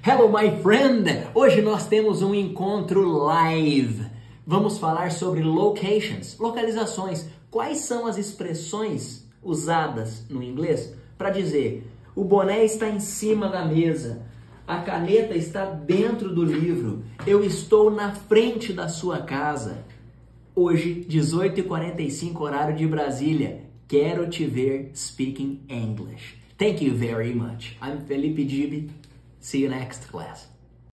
Hello, my friend! Hoje nós temos um encontro live. Vamos falar sobre locations, localizações. Quais são as expressões usadas no inglês para dizer o boné está em cima da mesa, a caneta está dentro do livro, eu estou na frente da sua casa. Hoje, 18h45, horário de Brasília. Quero te ver speaking English. Thank you very much. I'm Felipe Gibi. See you next class.